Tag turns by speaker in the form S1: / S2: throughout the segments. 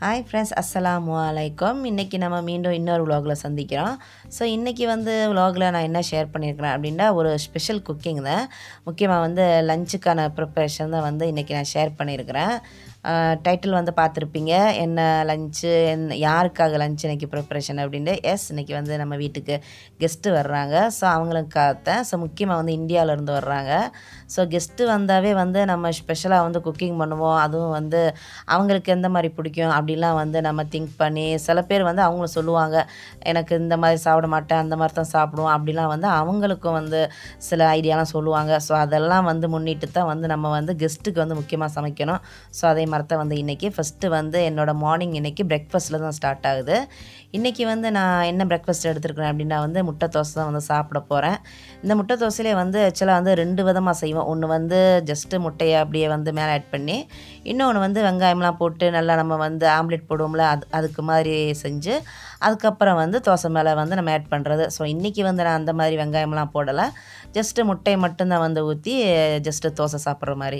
S1: Hi friends, assalamualaikum. இன்னைக்கு நம்ம மீண்டும் இன்னொரு vlogல சந்திக்கிறோம். ஸோ இன்னைக்கு vlogல நான் என்ன ஷேர் பண்ணியிருக்கிறேன் அப்படின்னா ஒரு ஸ்பெஷல் குக்கிங் தான். முக்கியமாக லஞ்சுக்கான ப்ரிப்பரேஷன் தான் இன்னைக்கு நான் ஷேர் பண்ணியிருக்கிறேன். டைட்டில் பார்த்துருப்பீங்க, என்ன லஞ்சு, யாருக்காக லஞ்ச் இன்றைக்கி ப்ரிப்பரேஷன் அப்படின்ட்டு. இன்றைக்கி நம்ம வீட்டுக்கு கெஸ்ட்டு வர்றாங்க. ஸோ அவங்களுக்காகத்தான். ஸோ முக்கியமாக இந்தியாவிலேருந்து வர்றாங்க. ஸோ கெஸ்ட்டு வந்தாவே நம்ம ஸ்பெஷலாக குக்கிங் பண்ணுவோம். அதுவும் அவங்களுக்கு எந்த மாதிரி பிடிக்கும் அப்படிலாம் நம்ம திங்க் பண்ணி, சில பேர் அவங்களும் சொல்லுவாங்க, எனக்கு இந்த மாதிரி சாப்பிட மாட்டேன், அந்த மாதிரி தான் சாப்பிடுவோம் அப்படிலாம் அவங்களுக்கும் சில ஐடியாலாம் சொல்லுவாங்க. ஸோ அதெல்லாம் முன்னிட்டு தான் நம்ம கெஸ்ட்டுக்கு முக்கியமாக சமைக்கணும். ஸோ அதே மாதிரி தான் இன்றைக்கி ஃபஸ்ட்டு என்னோடய மார்னிங் இன்றைக்கி பிரேக்ஃபாஸ்ட்டில் தான் ஸ்டார்ட் ஆகுது. இன்றைக்கி நான் என்ன பிரேக்ஃபாஸ்ட் எடுத்துருக்கிறேன் அப்படின்னா முட்டை தோசை தான் சாப்பிட போகிறேன். இந்த முட்டை தோசையிலே ஆக்சுவலாக 2 விதமாக செய்வோம். ஒன்று ஜஸ்ட்டு முட்டையை அப்படியே மேலே ஆட் பண்ணி, இன்னொன்று வெங்காயம்லாம் போட்டு நல்லா நம்ம ஆம்லெட் போடுவோம்ல, அதுக்கு மாதிரி செஞ்சு அதுக்கப்புறம் தோசை மேலே நம்ம ஆட் பண்ணுறது. ஸோ இன்றைக்கி நான் அந்த மாதிரி வெங்காயம்லாம் போடலை, ஜஸ்ட்டு முட்டையை மட்டும்தான் ஊற்றி ஜஸ்ட்டு தோசை சாப்பிட்ற மாதிரி.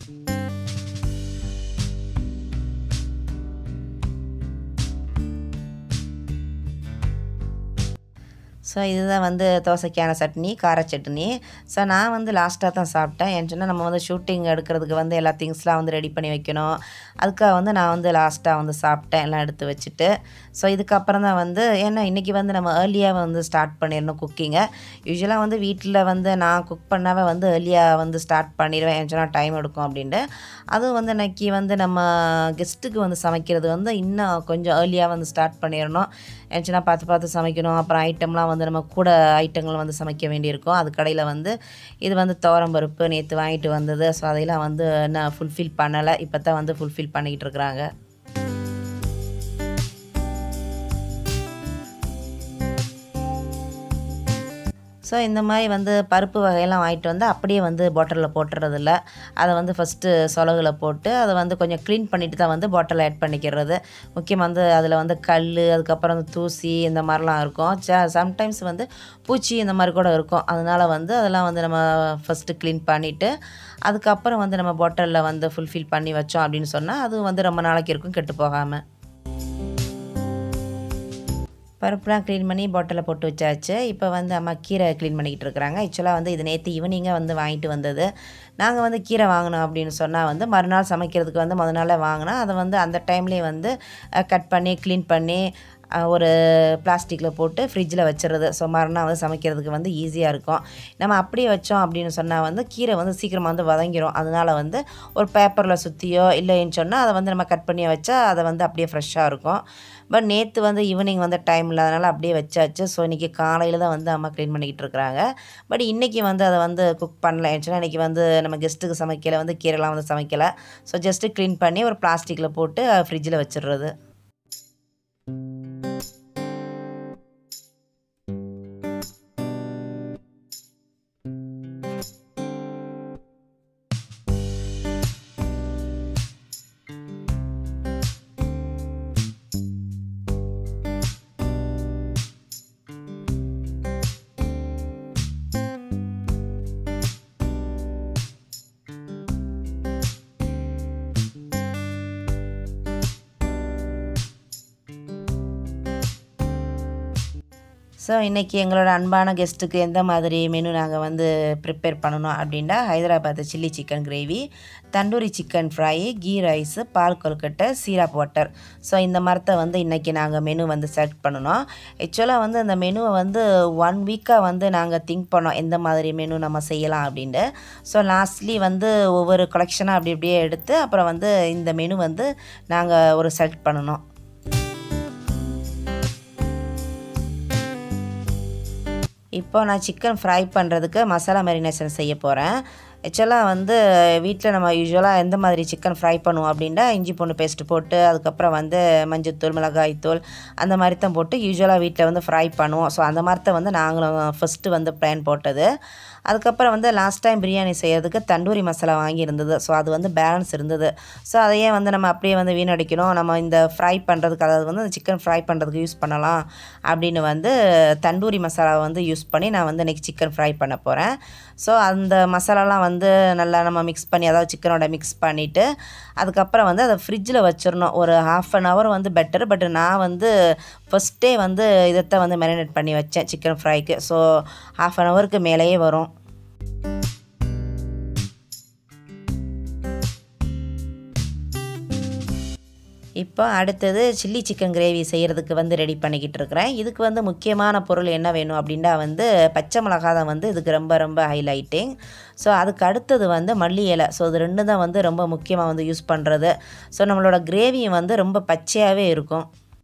S1: ஸோ இதுதான் தோசைக்கான சட்னி, கார சட்னி. ஸோ நான் லாஸ்ட்டாக தான் சாப்பிட்டேன். ஏன்னு சொன்னால் நம்ம ஷூட்டிங் எடுக்கிறதுக்கு எல்லா திங்ஸ்லாம் ரெடி பண்ணி வைக்கணும். அதுக்காக நான் லாஸ்ட்டாக சாப்பிட்டேன், எல்லாம் எடுத்து வச்சுட்டு. ஸோ இதுக்கப்புறம் தான் ஏன்னா இன்றைக்கி நம்ம ஏர்லியாக ஸ்டார்ட் பண்ணிடணும் குக்கிங்கை. யூஸ்வலாக வீட்டில் நான் குக் பண்ணாவே ஏர்லியாக ஸ்டார்ட் பண்ணிடுவேன். ஏன்னு சொன்னால் டைம் எடுக்கும் அப்படின்ட்டு. அதுவும் இன்றைக்கி நம்ம கெஸ்ட்டுக்கு சமைக்கிறது இன்னும் கொஞ்சம் ஏர்லியாக ஸ்டார்ட் பண்ணிடணும். ஏன்னா பார்த்து சமைக்கணும். அப்புறம் ஐட்டம்லாம் நம்ம கூட ஐட்டங்கள் சமைக்க வேண்டியிருக்கும். அது கடையில் இது துவரம் பருப்பு நேற்று வாங்கிட்டு வந்தது. ஸோ அதையெல்லாம் நான் ஃபுல்ஃபில் பண்ணலை. இப்போ தான் ஃபுல்ஃபில் பண்ணிக்கிட்டு இருக்கிறாங்க. ஸோ இந்த மாதிரி பருப்பு வகையெல்லாம் வாங்கிட்டு அப்படியே பாட்டிலில் போட்டுறதில்ல. அதை ஃபஸ்ட்டு சொலகில் போட்டு அதை கொஞ்சம் க்ளீன் பண்ணிவிட்டு தான் பாட்டிலில் ஆட் பண்ணிக்கிறது. முக்கியமாக அதில் கல், அதுக்கப்புறம் தூசி இந்த மாதிரிலாம் இருக்கும். சம்டைம்ஸ் பூச்சி இந்த மாதிரி கூட இருக்கும். அதனால் அதெல்லாம் நம்ம ஃபஸ்ட்டு க்ளீன் பண்ணிவிட்டு அதுக்கப்புறம் நம்ம பாட்டிலில் ஃபுல்ஃபில் பண்ணி வச்சோம் அப்படின்னு சொன்னால் அது ரொம்ப நாளைக்கு இருக்கும், கெட்டு போகாமல். பருப்புலாம் க்ளீன் பண்ணி பாட்டிலில் போட்டு வச்சாச்சு. இப்போ அம்மா கீரை க்ளீன் பண்ணிக்கிட்டு இருக்கிறாங்க. ஆக்சுவலாக இது நேற்று ஈவினிங்காக வாங்கிட்டு வந்தது. நாங்கள் கீரை வாங்கினோம் அப்படின்னு சொன்னால் மறுநாள் சமைக்கிறதுக்கு முதல் நாளே வாங்கினா அதை அந்த டைம்லேயே கட் பண்ணி க்ளீன் பண்ணி ஒரு பிளாஸ்டிக்கில் போட்டு ஃப்ரிட்ஜில் வச்சுறது. ஸோ மறுநாள் சமைக்கிறதுக்கு ஈஸியாக இருக்கும். நம்ம அப்படியே வச்சோம் அப்படின்னு சொன்னால் கீரை சீக்கிரமாக வதங்கிடும். அதனால் ஒரு பேப்பரில் சுற்றியோ இல்லைன்னு சொன்னால் அதை நம்ம கட் பண்ணி வச்சா அதை அப்படியே ஃப்ரெஷ்ஷாக இருக்கும். பட் நேற்று ஈவினிங் டைம் இல்லாதனால அப்படியே வச்சாச்சு. ஸோ இன்றைக்கி காலையில் தான் அம்மா க்ளீன் பண்ணிக்கிட்டு இருக்கிறாங்க. பட் இன்றைக்கி அதை குக் பண்ணல. ஏன்னா இன்றைக்கி நம்ம கெஸ்ட்டுக்கு சமைக்கலை, கீரைலாம் சமைக்கலை. ஸோ ஜஸ்ட்டு க்ளீன் பண்ணி ஒரு பிளாஸ்டிக்கில் போட்டு ஃப்ரிட்ஜில் வச்சிடுறது. ஸோ இன்றைக்கி எங்களோட அன்பான கெஸ்ட்டுக்கு எந்த மாதிரி மெனு நாங்கள் ப்ரிப்பேர் பண்ணணும் அப்படின்னா, Hyderabad chilli chicken gravy, tandoori chicken fry, ghee rice, பால் கொழுக்கட்டை, சீரப் வாட்டர். ஸோ இந்த மாதிரி இன்றைக்கி நாங்கள் மெனு செலக்ட் பண்ணணும். ஆக்சுவலாக அந்த மெனுவை 1 வீக்காக நாங்கள் திங்க் பண்ணோம் எந்த மாதிரி மெனு நம்ம செய்யலாம் அப்படின்ட்டு. ஸோ லாஸ்ட்லி ஒவ்வொரு கலெக்ஷனாக அப்படி அப்படியே எடுத்து அப்புறம் இந்த மெனு நாங்கள் ஒரு செலக்ட் பண்ணணும். இப்போ நான் சிக்கன் ஃப்ரை பண்ணுறதுக்கு மசாலா மேரினேஷன் செய்ய போகிறேன். ஆக்சுவலாக வீட்டில் நம்ம யூஸ்வலாக எந்த மாதிரி சிக்கன் ஃப்ரை பண்ணுவோம் அப்படின்னா, இஞ்சி பூண்டு பேஸ்ட்டு போட்டு அதுக்கப்புறம் மஞ்சள்தூள், மிளகாய்த்தூள் அந்த மாதிரி தான் போட்டு யூஸ்வலாக வீட்டில் ஃப்ரை பண்ணுவோம். ஸோ அந்த மாதிரி தான் நாங்களும் ஃபஸ்ட்டு பிளான் போட்டது. அதுக்கப்புறம் வந்து லாஸ்ட் டைம் பிரியாணி செய்கிறதுக்கு தண்டூரி மசாலா வாங்கியிருந்தது. ஸோ அது வந்து பேலன்ஸ் இருந்தது. ஸோ அதையே வந்து நம்ம அப்படியே வந்து வீணடிக்கணும், நம்ம இந்த ஃப்ரை பண்ணுறதுக்கு, அதாவது வந்து சிக்கன் ஃப்ரை பண்ணுறதுக்கு யூஸ் பண்ணலாம் அப்படின்னு வந்து தண்டூரி மசாலாவை வந்து யூஸ் பண்ணி நான் வந்து இன்றைக்கி சிக்கன் ஃப்ரை பண்ண போகிறேன். ஸோ அந்த மசாலாலாம் வந்து நல்லா நம்ம மிக்ஸ் பண்ணி, அதாவது சிக்கனோட மிக்ஸ் பண்ணிவிட்டு அதுக்கப்புறம் வந்து அதை ஃப்ரிட்ஜில் வச்சிடணும். ஒரு 1/2 அன் ஹவர் வந்து பெட்டர். பட் நான் வந்து ஃபஸ்ட்டே வந்து இதைத்தான் வந்து மேரினேட் பண்ணி வச்சேன் சிக்கன் ஃப்ரைக்கு. ஸோ 1/2 அன் ஹவருக்கு மேலேயே வரும். இப்போ அடுத்தது சில்லி சிக்கன் கிரேவி செய்கிறதுக்கு வந்து ரெடி பண்ணிக்கிட்டு இருக்கிறேன். இதுக்கு வந்து முக்கியமான பொருள் என்ன வேணும் அப்படின்னா வந்து பச்சை மிளகா தான் வந்து இதுக்கு ரொம்ப ரொம்ப ஹைலைட்டிங். ஸோ அதுக்கு அடுத்தது வந்து மல்லி இலை. ஸோ இது 2 தான் வந்து ரொம்ப முக்கியமாக வந்து யூஸ் பண்ணுறது. ஸோ நம்மளோட கிரேவியும் வந்து ரொம்ப பச்சையாகவே இருக்கும்.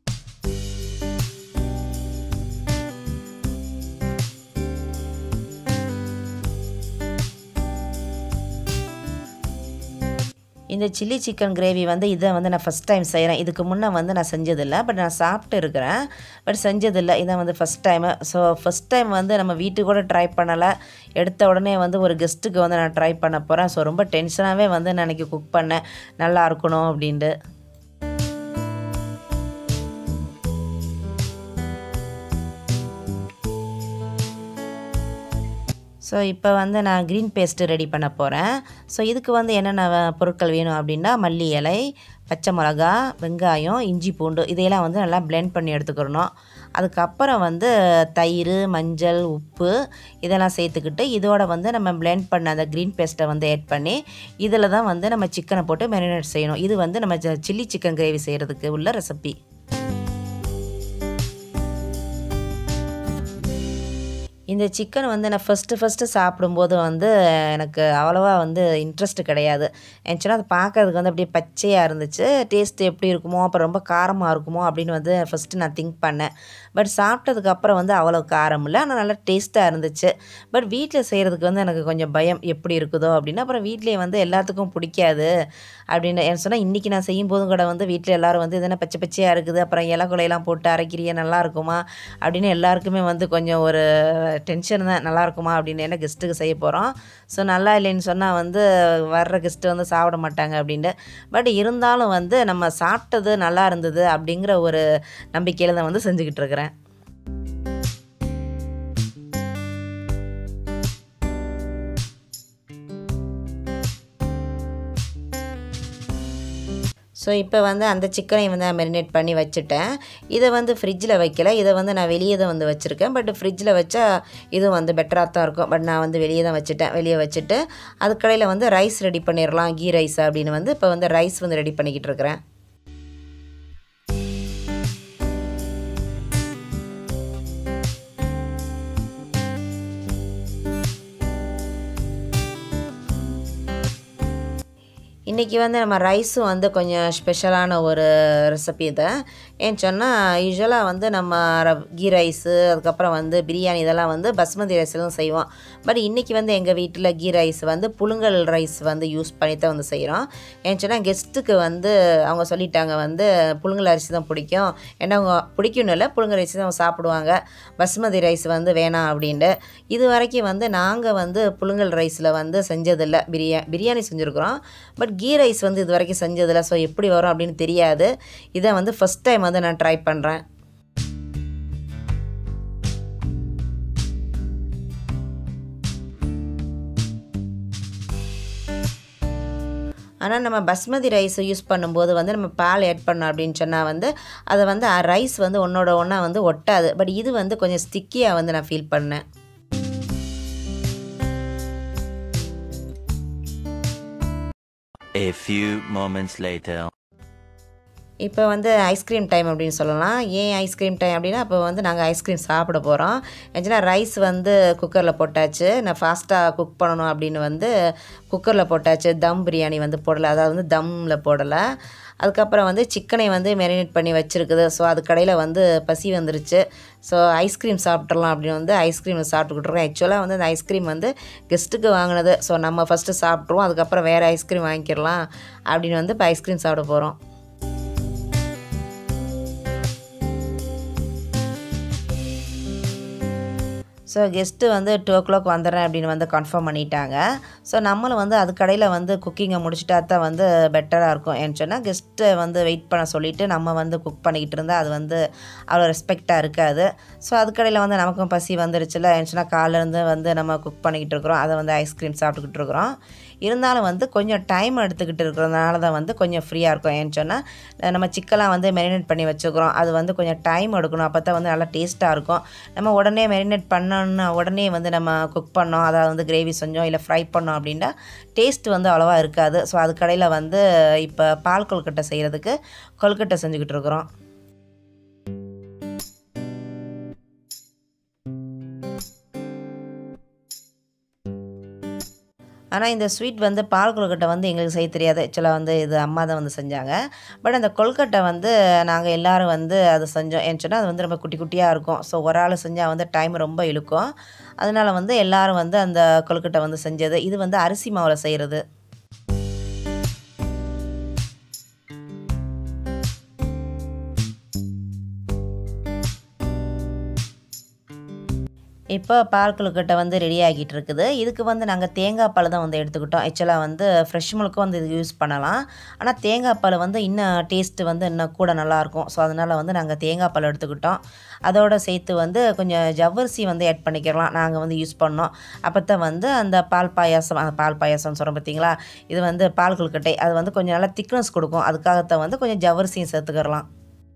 S1: இந்த சில்லி சிக்கன் கிரேவி வந்து இதை வந்து நான் ஃபஸ்ட் டைம் செய்கிறேன். இதுக்கு முன்னே வந்து நான் செஞ்சதில்லை. பட் நான் சாப்பிட்டு இருக்கிறேன், பட் செஞ்சதில்லை. இதை வந்து first time. So first time வந்து நம்ம வீட்டுக்கு கூட ட்ரை பண்ணலை. எடுத்த உடனே வந்து ஒரு கெஸ்ட்டுக்கு வந்து நான் ட்ரை பண்ண போகிறேன். ஸோ ரொம்ப டென்ஷனாகவே வந்து நான் இன்றைக்கி குக் பண்ணேன், நல்லா இருக்கணும் அப்படின்ட்டு. ஸோ இப்போ வந்து நான் க்ரீன் பேஸ்ட்டு ரெடி பண்ண போகிறேன். ஸோ இதுக்கு வந்து என்னென்ன பொருட்கள் வேணும் அப்படின்னா மல்லி இலை, பச்சை மிளகா, வெங்காயம், இஞ்சி பூண்டு இதையெல்லாம் வந்து நல்லா பிளெண்ட் பண்ணி எடுத்துக்கிறணும். அதுக்கப்புறம் வந்து தயிர், மஞ்சள், உப்பு இதெல்லாம் சேர்த்துக்கிட்டு இதோட வந்து நம்ம பிளெண்ட் பண்ண அந்த க்ரீன் பேஸ்ட்டை வந்து ஆட் பண்ணி இதில் தான் வந்து நம்ம சிக்கனை போட்டு மேரினேட் செய்யணும். இது வந்து நம்ம சில்லி சிக்கன் கிரேவி செய்கிறதுக்கு உள்ள ரெசிபி. இந்த சிக்கன் வந்து நான் ஃபஸ்ட்டு சாப்பிடும்போது வந்து எனக்கு அவ்வளோவா வந்து இன்ட்ரெஸ்ட் கிடையாது. ஏன்னுச்சுன்னா அது பார்க்கறதுக்கு வந்து அப்படியே பச்சையாக இருந்துச்சு. டேஸ்ட்டு எப்படி இருக்குமோ, அப்புறம் ரொம்ப காரமாக இருக்குமோ அப்படின்னு வந்து ஃபஸ்ட்டு நான் திங்க் பண்ணேன். பட் சாப்பிட்டதுக்கப்புறம் வந்து அவ்வளோ காரம் இல்லை, ஆனால் நல்லா டேஸ்ட்டாக இருந்துச்சு. பட் வீட்டில் செய்கிறதுக்கு வந்து எனக்கு கொஞ்சம் பயம், எப்படி இருக்குதோ அப்படின்னு. அப்புறம் வீட்லேயே வந்து எல்லாத்துக்கும் பிடிக்காது அப்படின்னு ஏன்னு சொன்னால் இன்றைக்கி நான் செய்யும்போதும் கூட வந்து வீட்டில் எல்லோரும் வந்து இதென்ன பச்சை பச்சையாக இருக்குது, அப்புறம் இலை கொலையெல்லாம் போட்டு அரைக்கிறிய, நல்லா இருக்குமா அப்படின்னு எல்லாருக்குமே வந்து கொஞ்சம் ஒரு டென்ஷன் தான், நல்லா இருக்குமா அப்படின்னு. என்ன கெஸ்ட்டுக்கு செய்ய போகிறோம், ஸோ நல்லா இல்லைன்னு சொன்னால் வந்து வர்ற கெஸ்ட்டு வந்து சாப்பிட மாட்டாங்க அப்படின்ட்டு. பட் இருந்தாலும் வந்து நம்ம சாப்பிட்டது நல்லா இருந்தது அப்படிங்கிற ஒரு நம்பிக்கையில் தான் வந்து செஞ்சுக்கிட்டு இருக்கிறேன். ஸோ இப்போ வந்து அந்த சிக்கனை வந்து நான் மெரினேட் பண்ணி வச்சுட்டேன். இதை வந்து ஃப்ரிட்ஜில் வைக்கல, இதை வந்து நான் வெளியே தான் வந்து வச்சுருக்கேன். பட் ஃப்ரிட்ஜில் வச்சா இதுவும் வந்து பெட்டராக தான் இருக்கும். பட் நான் வந்து வெளியே தான் வச்சுட்டேன். வெளியே வச்சுட்டு அதுக்கடையில் வந்து ரைஸ் ரெடி பண்ணிடலாம், கீ ரைஸ் அப்படின்னு வந்து இப்போ வந்து ரைஸ் வந்து ரெடி பண்ணிக்கிட்டு இருக்கிறேன். இன்றைக்கி வந்து நம்ம ரைஸும் வந்து கொஞ்சம் ஸ்பெஷலான ஒரு ரெசிபி தான். ஏன்னு சொன்னால் யூஸ்வலாக வந்து நம்ம கீ ரைஸு, அதுக்கப்புறம் வந்து பிரியாணி இதெல்லாம் வந்து பஸ்மதி ரைஸ்லாம் செய்வோம். பட் இன்றைக்கி வந்து எங்கள் வீட்டில் கீ ரைஸ் வந்து புழுங்கல் ரைஸ் வந்து யூஸ் பண்ணி தான் வந்து செய்கிறோம். ஏன்னு சொன்னால் கெஸ்ட்டுக்கு வந்து அவங்க சொல்லிட்டாங்க வந்து புழுங்கல் அரிசி தான் பிடிக்கும், ஏன்னா அவங்க பிடிக்கும்னு இல்லை, புழுங்கல் ரைஸ் தான் அவங்க சாப்பிடுவாங்க, பஸ்மதி ரைஸ் வந்து வேணாம் அப்படின்ட்டு. இது வரைக்கும் வந்து நாங்கள் வந்து புழுங்கல் ரைஸில் வந்து செஞ்சதில்லை. பிரியாணி செஞ்சுருக்குறோம், பட் கீ ரைஸ் வந்து இது வரைக்கும் செஞ்சதில்லை. ஸோ எப்படி வரும் அப்படின்னு தெரியாது. இதை வந்து ஃபஸ்ட் டைம் வந்து நான் ட்ரை பண்ணுறேன். ஆனால் நம்ம பஸ்மதி ரைஸ் யூஸ் பண்ணும்போது வந்து நம்ம பால் ஆட் பண்ணோம் அப்படின்னு சொன்னால் வந்து அதை வந்து ரைஸ் வந்து ஒன்றோட ஒன்றா வந்து ஒட்டாது. பட் இது வந்து கொஞ்சம் ஸ்டிக்கியாக வந்து நான் ஃபீல் பண்ணேன்.
S2: A few moments later.
S1: இப்போ வந்து ஐஸ்கிரீம் டைம் அப்படின்னு சொல்லலாம். ஏன் ஐஸ்கிரீம் டைம் அப்படின்னா அப்போ வந்து நாங்கள் ஐஸ்கிரீம் சாப்பிட போகிறோம். ஏன்னா ரைஸ் வந்து குக்கரில் போட்டாச்சு, நான் ஃபாஸ்ட்டாக குக் பண்ணணும் அப்படின்னு வந்து குக்கரில் போட்டாச்சு. தம் பிரியாணி வந்து போடலை, அதாவது வந்து தம்மில் போடலை. அதுக்கப்புறம் வந்து சிக்கனை வந்து மேரினேட் பண்ணி வச்சுருக்குது. ஸோ அதுக்கடையில் வந்து பசி வந்துருச்சு. ஸோ ஐஸ்கிரீம் சாப்பிட்றலாம் அப்படின்னு வந்து ஐஸ்கிரீம் சாப்பிட்டுக்கிட்டு இருக்கோம். ஆக்சுவலாக வந்து அந்த ஐஸ்கிரீம் வந்து கெஸ்ட்டுக்கு வாங்கினது. ஸோ நம்ம ஃபஸ்ட்டு சாப்பிட்ருவோம், அதுக்கப்புறம் வேறு ஐஸ்கிரீம் வாங்கிக்கிடலாம் அப்படின்னு வந்து இப்போ ஐஸ்கிரீம் சாப்பிட போகிறோம். ஸோ கெஸ்ட்டு வந்து 2:00 வந்துடுறேன் அப்படின்னு வந்து கன்ஃபார்ம் பண்ணிட்டாங்க. ஸோ நம்மளும் வந்து அதுக்கடையில் வந்து குக்கிங்கை முடிச்சுட்டா தான் வந்து பெட்டராக இருக்கும். ஏன்னு சொன்னால் கெஸ்ட்டை வந்து வெயிட் பண்ண சொல்லிவிட்டு நம்ம வந்து குக் பண்ணிக்கிட்டு இருந்தால் அது வந்து அவ்வளோ ரெஸ்பெக்டாக இருக்காது. ஸோ அதுக்கடையில் வந்து நமக்கும் பசி வந்துருச்சுல. ஏன்னு சொன்னால் காலையிலேருந்து வந்து நம்ம குக் பண்ணிக்கிட்டு இருக்கிறோம், அதை வந்து ஐஸ்கிரீம் சாப்பிட்டுக்கிட்டு இருக்கிறோம். இருந்தாலும் வந்து கொஞ்சம் டைம் எடுத்துக்கிட்டு இருக்கிறதுனால தான் வந்து கொஞ்சம் ஃப்ரீயாக இருக்கும். ஏன்னு சொன்னால் நம்ம சிக்கன்லாம் வந்து மேரினேட் பண்ணி வச்சுக்கிறோம், அது வந்து கொஞ்சம் டைம் எடுக்கணும். அப்போ தான் வந்து நல்லா டேஸ்ட்டாக இருக்கும். நம்ம உடனே மேரினேட் பண்ணோன்னா உடனே வந்து நம்ம குக் பண்ணோம், அதாவது வந்து கிரேவி செஞ்சோம் இல்லை ஃப்ரை பண்ணோம் அப்படின்னா டேஸ்ட் வந்து அவ்வளோவா இருக்காது. ஸோ அதுக்கடையில் வந்து இப்போ பால் கொழுக்கட்டை செய்கிறதுக்கு கொழுக்கட்டை செஞ்சுக்கிட்டு இருக்கிறோம். ஆனால் இந்த ஸ்வீட் வந்து பால் கொழுக்கட்டை வந்து எங்களுக்கு செய்ய தெரியாது. ஆக்சுவலாக வந்து இது அம்மா தான் வந்து செஞ்சாங்க. பட் அந்த கொழுக்கட்டை வந்து நாங்கள் எல்லோரும் வந்து அதை செஞ்சோம். ஏன்னு சொன்னால் அது வந்து ரொம்ப குட்டி குட்டியாக இருக்கும். ஸோ ஒரு ஆள் செஞ்சால் வந்து டைம் ரொம்ப இழுக்கும். அதனால் வந்து எல்லோரும் வந்து அந்த கொழுக்கட்டை வந்து செஞ்சது. இது வந்து அரிசி மாவில் செய்கிறது. இப்போ பால் கொழுக்கட்டை வந்து ரெடி ஆகிட்டு இருக்குது. இதுக்கு வந்து நாங்கள் தேங்காய் பால் தான் வந்து எடுத்துக்கிட்டோம். ஆக்சுவலாக வந்து ஃப்ரெஷ் மில்க்கும் வந்து இது யூஸ் பண்ணலாம். ஆனால் தேங்காய் பால் வந்து இன்னும் டேஸ்ட்டு வந்து இன்னும் கூட நல்லாயிருக்கும். ஸோ அதனால் வந்து நாங்கள் தேங்காய் பால் எடுத்துக்கிட்டோம். அதோடு சேர்த்து வந்து கொஞ்சம் ஜவ்வரிசி வந்து ஆட் பண்ணிக்கிறலாம் நாங்கள் வந்து யூஸ் பண்ணோம். அப்போ தான் வந்து அந்த பால் பாயாசம்னு சொல்கிறோம் பார்த்தீங்களா, இது வந்து பால் கொழுக்கட்டை அது வந்து கொஞ்சம் நல்லா திக்னஸ் கொடுக்கும். அதுக்காகத்தான் வந்து கொஞ்சம் ஜவ்வரிசியும் சேர்த்துக்கிறலாம்.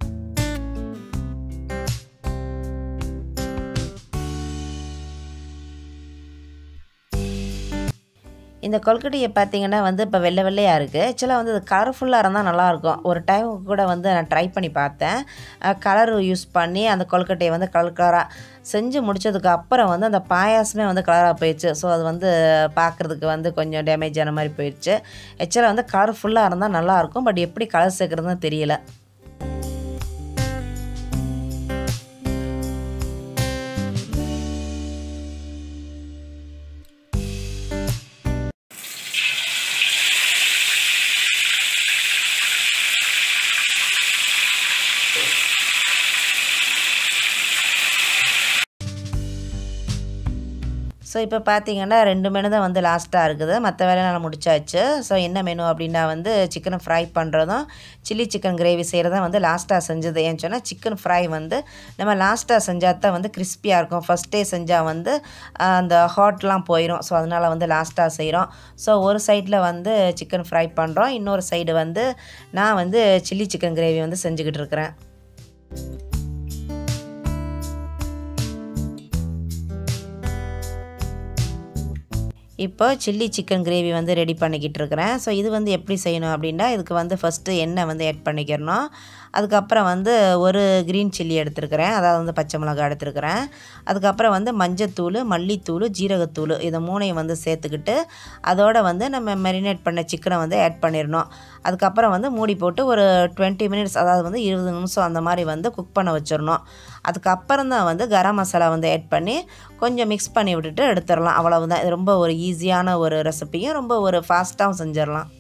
S1: இந்த கொழுக்கட்டையை பார்த்தீங்கன்னா வந்து இப்போ வெள்ளை வெள்ளையாக இருக்குது. ஆக்சுவலாக வந்து அது கலர்ஃபுல்லாக இருந்தால் நல்லாயிருக்கும். ஒரு டைம் கூட வந்து நான் ட்ரை பண்ணி பார்த்தேன். கலர் யூஸ் பண்ணி அந்த கொழுக்கட்டையை வந்து கலராக செஞ்சு முடித்ததுக்கு அப்புறம் வந்து அந்த பாயாசமே வந்து கலராக போயிடுச்சு. ஸோ அது வந்து பார்க்குறதுக்கு வந்து கொஞ்சம் டேமேஜ் ஆன மாதிரி போயிடுச்சு. ஆக்சுவலாக வந்து கலர்ஃபுல்லாக இருந்தால் நல்லாயிருக்கும். பட் எப்படி கலர் சேர்க்குறதுன்னு தெரியல. ஸோ இப்போ பார்த்தீங்கன்னா 2 மெனு தான் வந்து லாஸ்ட்டாக இருக்குது. மற்ற வேலையெல்லாம் முடிச்சாச்சு. ஸோ என்ன மெனு அப்படின்னா வந்து சிக்கனை ஃப்ரை பண்ணுறதும் சில்லி சிக்கன் கிரேவி செய்கிறதும் வந்து லாஸ்ட்டாக செஞ்சது. ஏன்னு சொன்னால் சிக்கன் ஃப்ரை வந்து நம்ம லாஸ்ட்டாக செஞ்சால் தான் வந்து கிறிஸ்பியாக இருக்கும். ஃபஸ்ட்டே செஞ்சால் வந்து அந்த ஹாட்லாம் போயிடும். ஸோ அதனால் வந்து லாஸ்ட்டாக செய்கிறோம். ஸோ ஒரு சைடில் வந்து சிக்கன் ஃப்ரை பண்ணுறோம், இன்னொரு சைடு வந்து நான் வந்து சில்லி சிக்கன் கிரேவி வந்து செஞ்சுக்கிட்டு இருக்கிறேன். இப்போ சில்லி சிக்கன் கிரேவி வந்து ரெடி பண்ணிக்கிட்டு இருக்கிறேன். ஸோ இது வந்து எப்படி செய்யணும் அப்படின்னா, இதுக்கு வந்து ஃபஸ்ட்டு எண்ணெய் வந்து ஆட் பண்ணிக்கிறணும். அதுக்கப்புறம் வந்து ஒரு க்ரீன் சில்லி எடுத்துருக்கிறேன், அதாவது வந்து பச்சை மிளகாய் எடுத்துருக்கிறேன். அதுக்கப்புறம் வந்து மஞ்சத்தூள், மல்லித்தூள், ஜீரகத்தூள் இதை 3ஐயும் வந்து சேர்த்துக்கிட்டு அதோடு வந்து நம்ம மேரினேட் பண்ண சிக்கனை வந்து ஆட் பண்ணிடணும். அதுக்கப்புறம் வந்து மூடி போட்டு ஒரு 20 மினிட்ஸ், அதாவது வந்து 20 நிமிஷம் அந்த மாதிரி வந்து குக் பண்ண வச்சிடணும். அதுக்கப்புறம் தான் வந்து கரம் மசாலா வந்து ஆட் பண்ணி கொஞ்சம் மிக்ஸ் பண்ணி விட்டுட்டு எடுத்துடலாம். அவ்வளவுதான். இது ரொம்ப ஒரு ஈஸியான ஒரு ரெசிபியும் ரொம்ப ஒரு ஃபாஸ்ட்டாகவும் செஞ்சிடலாம்.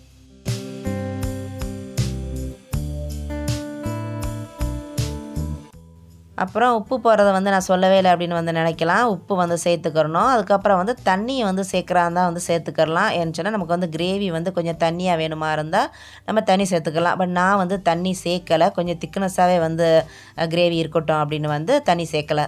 S1: அப்புறம் உப்பு போடுறத வந்து நான் சொல்லவே இல்லை அப்படின்னு வந்து நினைக்கலாம். உப்பு வந்து சேர்த்துக்கிறணும். அதுக்கப்புறம் வந்து தண்ணியை வந்து சேர்க்குறா இருந்தால் வந்து சேர்த்துக்கிறலாம். ஏன்னு சொன்னால் நமக்கு வந்து கிரேவி வந்து கொஞ்சம் தண்ணியாக வேணுமா இருந்தால் நம்ம தண்ணி சேர்த்துக்கலாம். பட் நான் வந்து தண்ணி சேர்க்கலை, கொஞ்சம் திக்னஸாகவே வந்து கிரேவி இருக்கட்டும் அப்படின்னு வந்து தண்ணி சேர்க்கலை.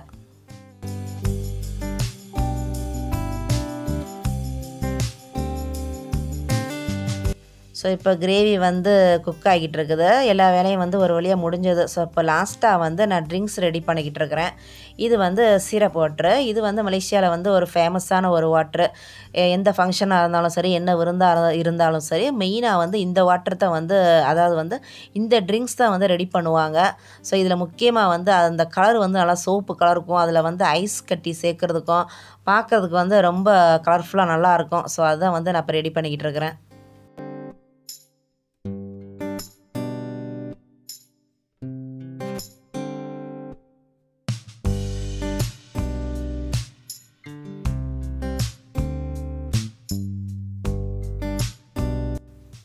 S1: ஸோ இப்போ கிரேவி வந்து குக் ஆகிட்டு இருக்குது. எல்லா வேலையும் வந்து ஒரு வழியாக முடிஞ்சது. ஸோ இப்போ லாஸ்ட்டாக வந்து நான் ட்ரிங்க்ஸ் ரெடி பண்ணிக்கிட்டு இருக்கிறேன். இது வந்து சிரப் வாட்ரு. இது வந்து மலேசியாவில் வந்து ஒரு ஃபேமஸான ஒரு வாட்ரு. எந்த ஃபங்க்ஷனாக இருந்தாலும் சரி, என்ன விருந்தாக இருந்தாலும் சரி, மெயினாக வந்து இந்த வாட்டர் தான் வந்து, அதாவது வந்து இந்த ட்ரிங்க்ஸ் தான் வந்து ரெடி பண்ணுவாங்க. ஸோ இதில் முக்கியமாக வந்து அந்த கலர் வந்து நல்லா சோப்பு கலர் இருக்கும். அதில் வந்து ஐஸ் கட்டி சேர்க்குறதுக்கும் பார்க்குறதுக்கு வந்து ரொம்ப கலர்ஃபுல்லாக நல்லாயிருக்கும். ஸோ அதுதான் வந்து நான் இப்போ ரெடி பண்ணிக்கிட்டு இருக்கிறேன்.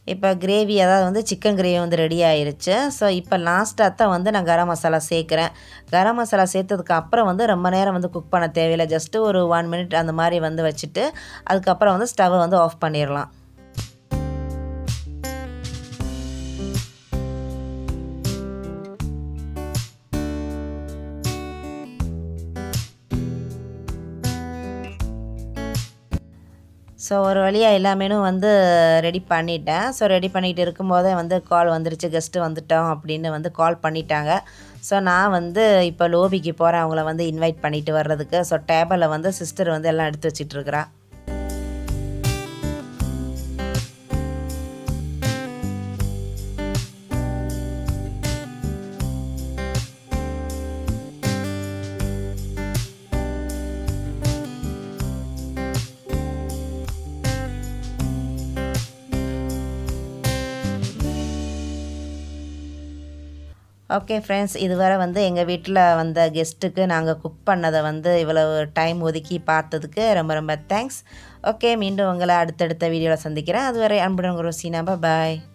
S1: இப்போ கிரேவி அதாவது வந்து சிக்கன் கிரேவி வந்து ரெடி ஆயிருச்சு. ஸோ இப்போ லாஸ்ட்டாக தான் வந்து நான் கரம் மசாலா சேர்க்குறேன். கரம் மசாலா சேர்த்ததுக்கு அப்புறம் வந்து ரொம்ப நேரம் வந்து குக் பண்ண தேவையில்லை. ஜஸ்ட்டு ஒரு 1 மினிட் அந்த மாதிரி வந்து வச்சுட்டு அதுக்கப்புறம் வந்து ஸ்டவ்வை வந்து ஆஃப் பண்ணிடலாம். ஸோ ஒரு வழியாக எல்லா மெனுவும் வந்து ரெடி பண்ணிட்டேன். ஸோ ரெடி பண்ணிகிட்டு இருக்கும்போதே வந்து கால் வந்துருச்சு, கெஸ்ட்டு வந்துட்டோம் அப்படின்னு வந்து கால் பண்ணிட்டாங்க. ஸோ நான் வந்து இப்போ லோபிக்கு போகிறேன் அவங்கள வந்து இன்வைட் பண்ணிட்டு வர்றதுக்கு. ஸோ டேபிளில் வந்து சிஸ்டர் வந்து எல்லாம் எடுத்து வச்சிட்ருக்கிறா. ஓகே ஃப்ரெண்ட்ஸ், இதுவரை வந்து எங்கள் வீட்டில் வந்த கெஸ்ட்டுக்கு நாங்கள் குக் பண்ணதை வந்து இவ்வளவு டைம் ஒதுக்கி பார்த்ததுக்கு ரொம்ப ரொம்ப தேங்க்ஸ். ஓகே, மீண்டும் உங்களை அடுத்தடுத்த வீடியோவில் சந்திக்கிறேன். அதுவரை அன்புடன் உங்கள் ரோசினா. பாய்.